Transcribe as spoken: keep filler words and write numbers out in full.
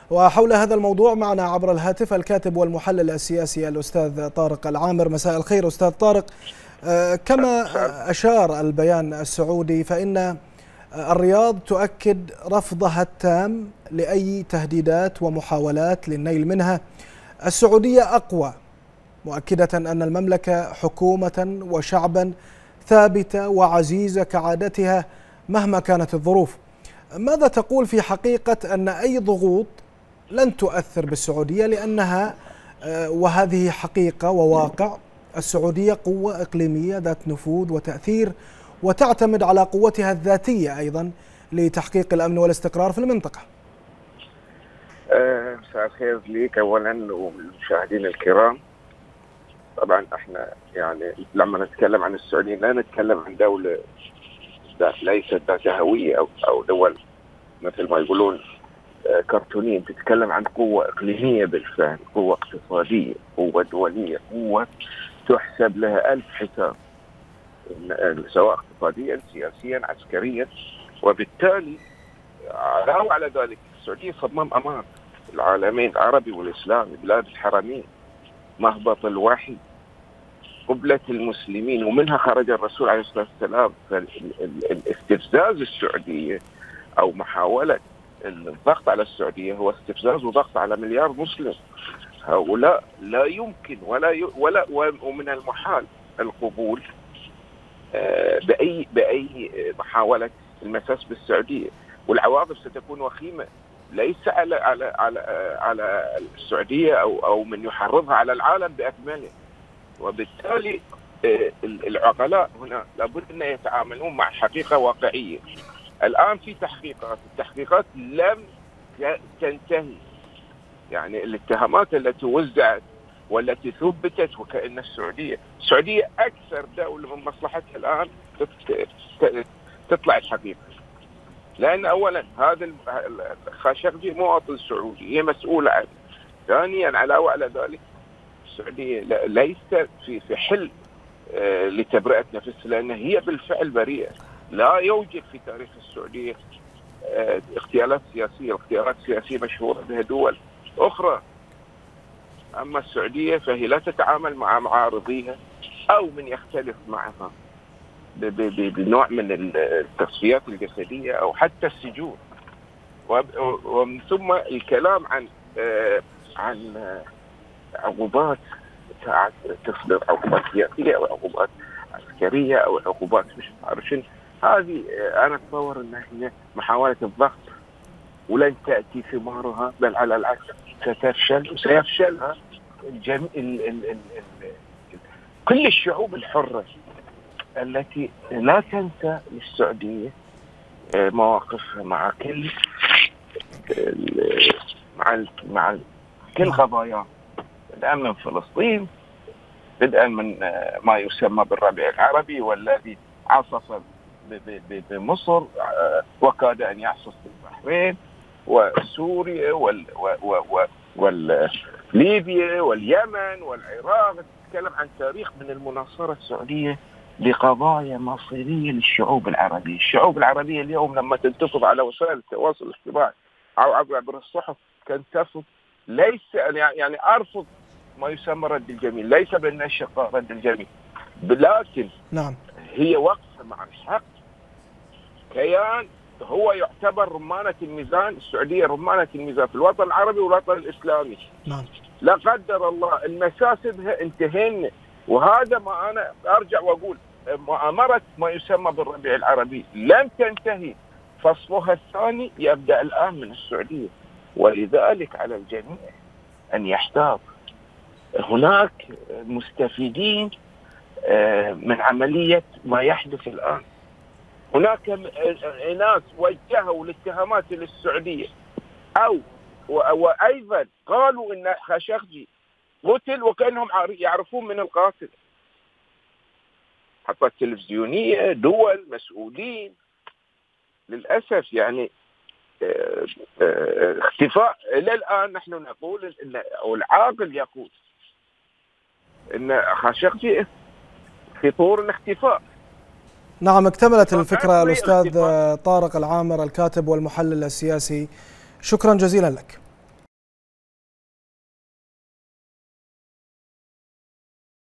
وحول هذا الموضوع معنا عبر الهاتف الكاتب والمحلل السياسي الأستاذ طارق العامر. مساء الخير أستاذ طارق. كما أشار البيان السعودي فإن الرياض تؤكد رفضها التام لأي تهديدات ومحاولات للنيل منها. السعودية أقوى، مؤكدة أن المملكة حكومة وشعبا ثابتة وعزيزة كعادتها مهما كانت الظروف. ماذا تقول في حقيقة أن أي ضغوط لن تؤثر بالسعودية، لأنها وهذه حقيقة وواقع السعودية قوة إقليمية ذات نفوذ وتأثير وتعتمد على قوتها الذاتية أيضا لتحقيق الأمن والاستقرار في المنطقة؟ مساء الخير ليك أولا والمشاهدين الكرام. طبعا احنا يعني لما نتكلم عن السعودية لا نتكلم عن دولة ليست ذات هوية أو أو دول مثل ما يقولون كرتونية. تتكلم عن قوة إقليمية بالفعل، قوة اقتصادية، قوة دولية، قوة تحسب لها ألف حساب، سواء اقتصاديا سياسيا عسكريا. وبالتالي علاوة على ذلك السعودية صمام أمان العالمين العربي والإسلامي، بلاد الحرمين، مهبط الوحي، قبلة المسلمين، ومنها خرج الرسول عليه الصلاة والسلام. فالاستفزاز السعودية أو محاولة الضغط على السعودية هو استفزاز وضغط على مليار مسلم. هؤلاء لا يمكن ولا ي... ولا ومن المحال القبول بأي بأي محاولة المساس بالسعودية، والعواقب ستكون وخيمة ليس على على على على السعودية أو أو من يحرضها على العالم بأكمله. وبالتالي العقلاء هنا لابد أن يتعاملون مع حقيقة واقعية. الآن في تحقيقات، التحقيقات لم تنتهي، يعني الاتهامات التي وزعت والتي ثبتت وكأن السعودية السعودية أكثر دولة من مصلحتها الآن تطلع الحقيقة، لأن أولا هذا الخاشقجي مواطن سعودي هي مسؤولة عنه. ثانيا علاوة على ذلك السعودية ليست في في حل لتبرئة نفسها، لأن هي بالفعل بريئة. لا يوجد في تاريخ السعودية اغتيالات سياسية، الاغتيالات السياسية مشهورة بها دول أخرى. أما السعودية فهي لا تتعامل مع معارضيها أو من يختلف معها بنوع من التصفيات الجسدية أو حتى السجون. ومن ثم الكلام عن عن عقوبات تصدر عقوبات سياسية أو عقوبات عسكرية أو عقوبات مش عارف شنو. هذه أنا أتصور أنها هي محاولة الضغط ولن تأتي ثمارها، بل على العكس ستفشل وسيفشلها الجميع. ال ال ال ال كل الشعوب الحرة التي لا تنسى للسعودية مواقفها مع كل مع مع كل قضايا، بدءا من فلسطين، بدءا من ما يسمى بالربيع العربي والذي عصف بمصر وكاد أن يعصف بالبحرين وسوريا وليبيا واليمن والعراق. نتكلم عن تاريخ من المناصرة السعودية لقضايا مصيرية للشعوب العربية. الشعوب العربية اليوم لما تنتفض على وسائل التواصل الاجتماعي أو عبر الصحف تنتفض، ليس يعني أرفض ما يسمى رد الجميل، ليس بأن الشقاء رد الجميل، لكن نعم هي وقفة مع الحق. كيان هو يعتبر رمانة الميزان، السعودية رمانة الميزان في الوطن العربي والوطن الإسلامي. نعم. لا قدر الله المساس بها انتهينا. وهذا ما أنا أرجع وأقول، مؤامرة ما يسمى بالربيع العربي لم تنتهي، فصلها الثاني يبدأ الآن من السعودية. ولذلك على الجميع أن يحتاط. هناك مستفيدين من عملية ما يحدث الآن. هناك ناس وجهوا الاتهامات للسعودية أو وأيضا قالوا إن خاشقجي قتل وكأنهم يعرفون من القاتل. حتى التلفزيونية، دول، مسؤولين، للأسف يعني اختفاء. إلى الآن نحن نقول إن أو العاقل يقول إن خاشقجي في طور الاختفاء. نعم، اكتملت الفكرة الأستاذ طارق العامر الكاتب والمحلل السياسي. شكرا جزيلا لك.